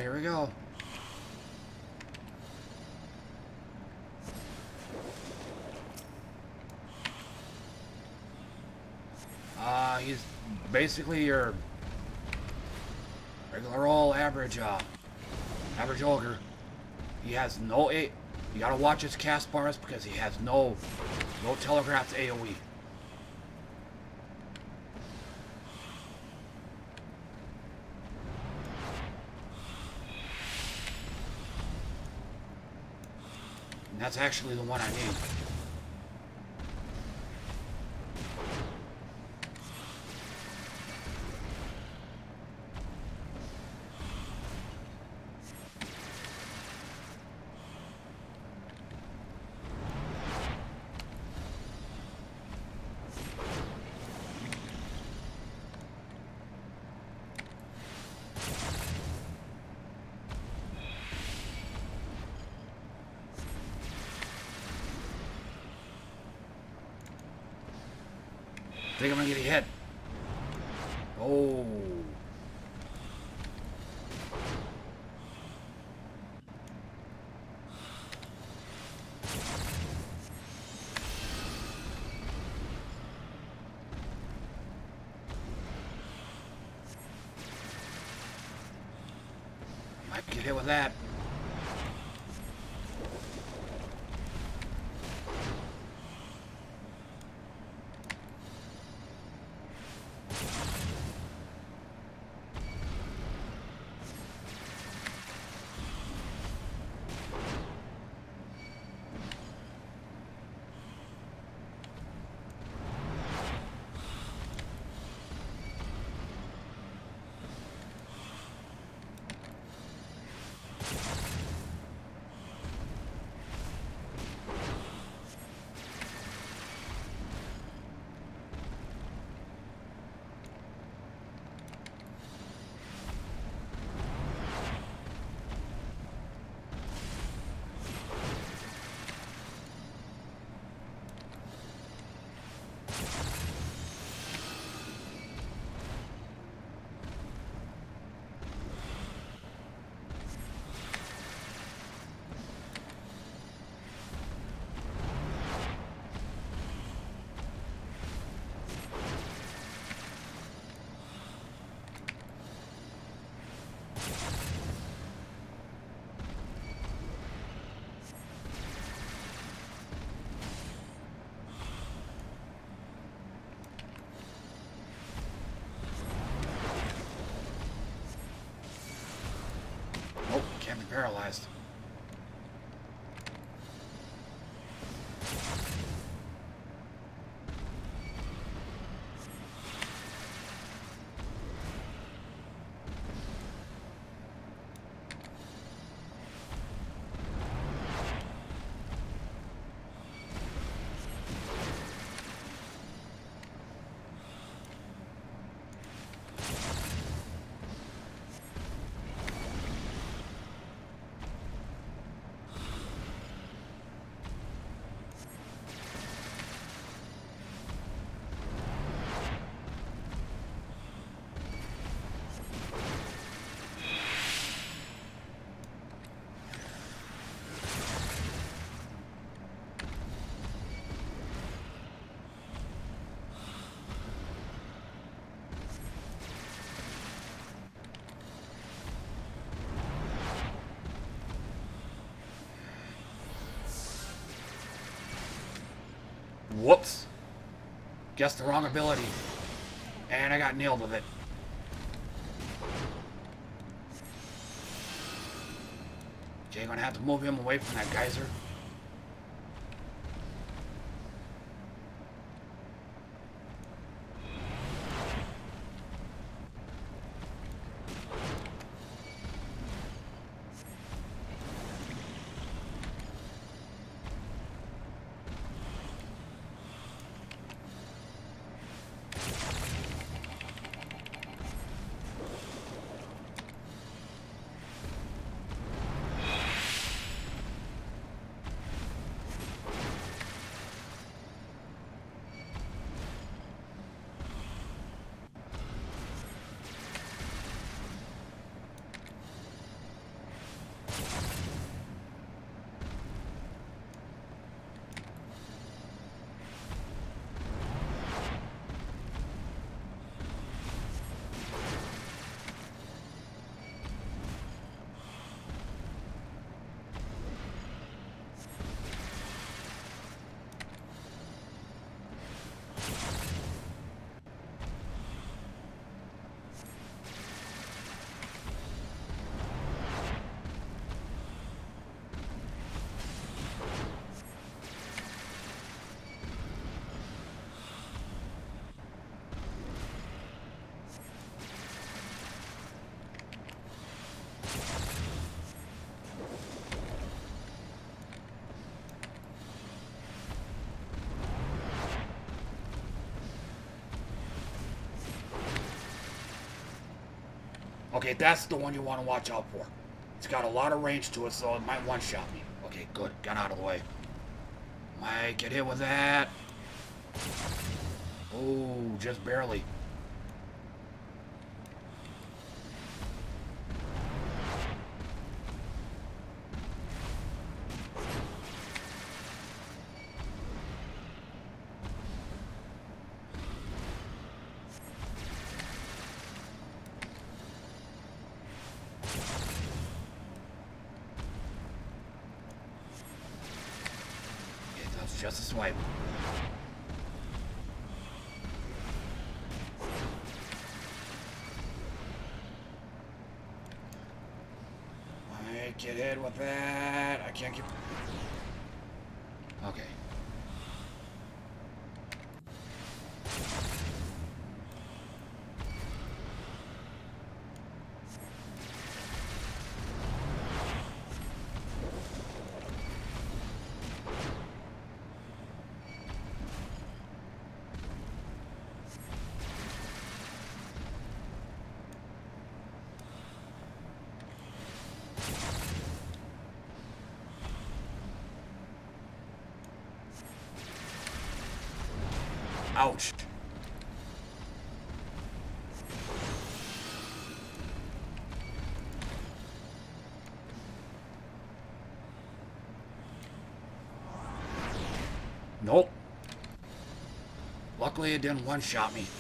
Alright, here we go. He's basically your regular old average ogre. He has no A. You gotta watch his cast bars because he has no telegraphed AoE. And that's actually the one I need. I think I'm gonna get hit. Oh. Might get hit with that. Paralyzed. Whoops. Guessed the wrong ability. And I got nailed with it. Okay, gonna have to move him away from that geyser. Okay, that's the one you want to watch out for. It's got a lot of range to it, so it might one-shot me. Okay, good. Got out of the way. Might get hit with that. Oh, just barely. Just a swipe. I get hit with that. I can't keep... Okay. Ouch. Nope. Luckily it didn't one-shot me.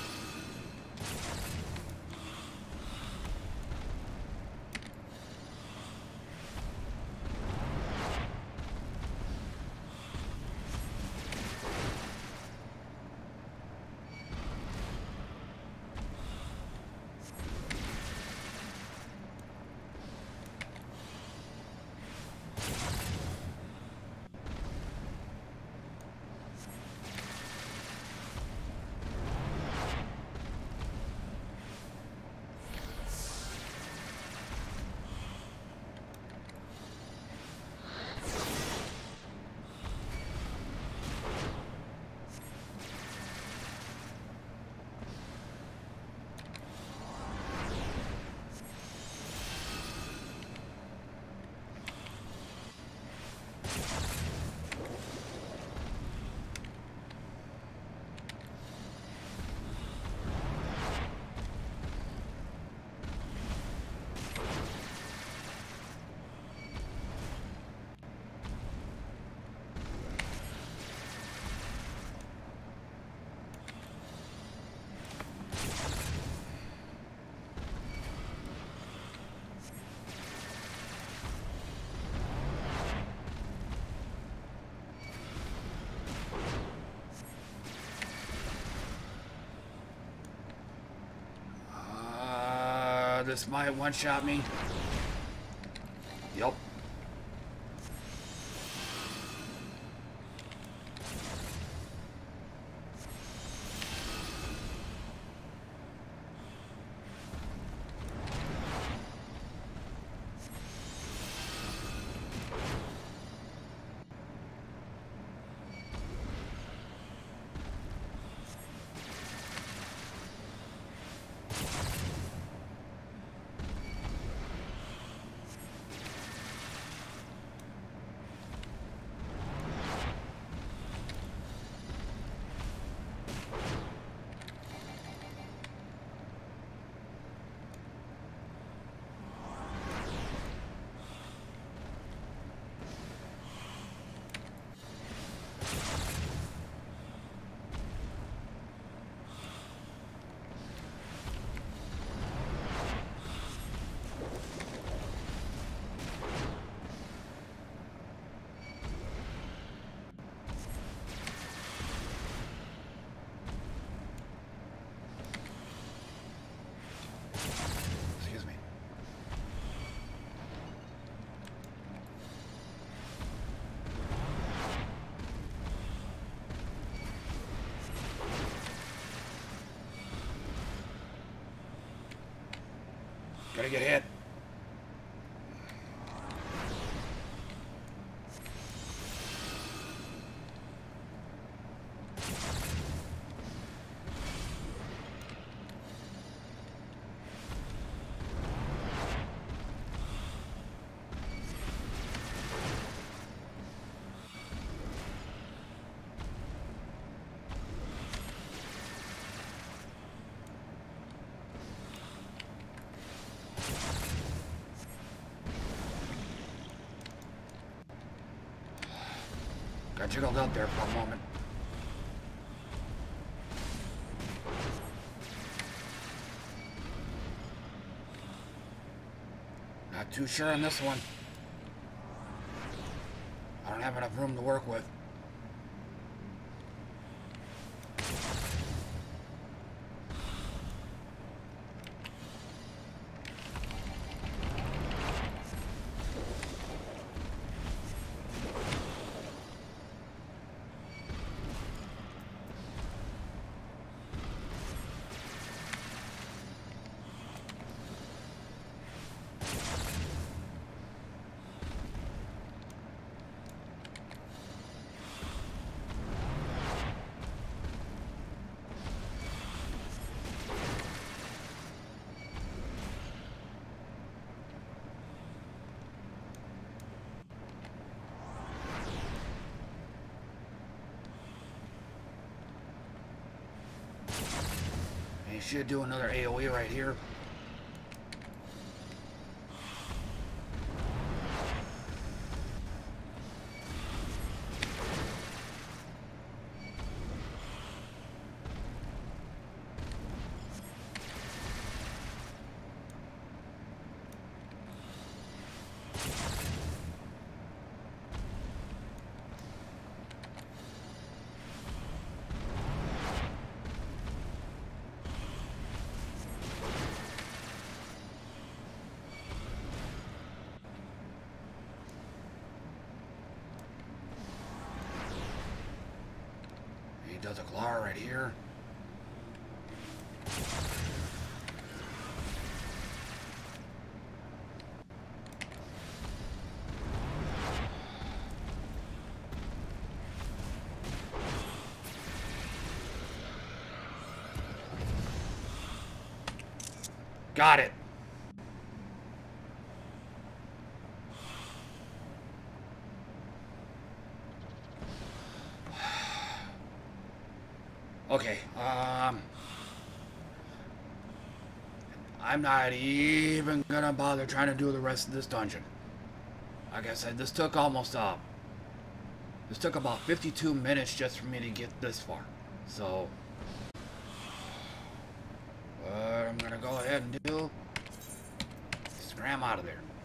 This might one-shot me. Yep. Gonna get hit. Got jiggled up there for a moment. Not too sure on this one. I don't have enough room to work with. You should do another AoE right here. He does a claw right here. Got it. Okay, I'm not even gonna bother trying to do the rest of this dungeon. Like I said, this took about 52 minutes just for me to get this far. So, what I'm gonna go ahead and do is scram out of there.